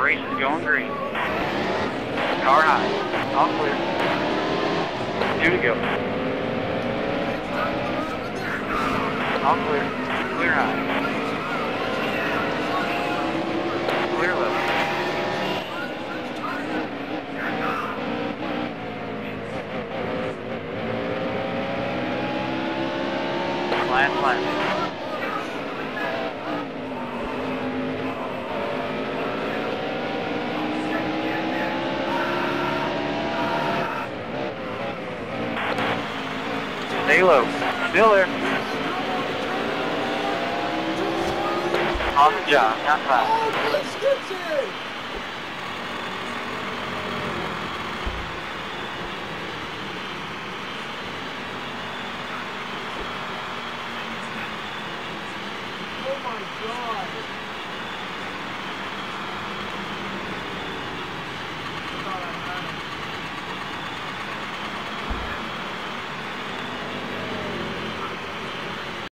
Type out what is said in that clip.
Race is going green. Car high. All clear. 2 to go. All clear. Clear high. Clear level. Last lap. Stay low. Still there. Awesome job. Not fast. Oh my God.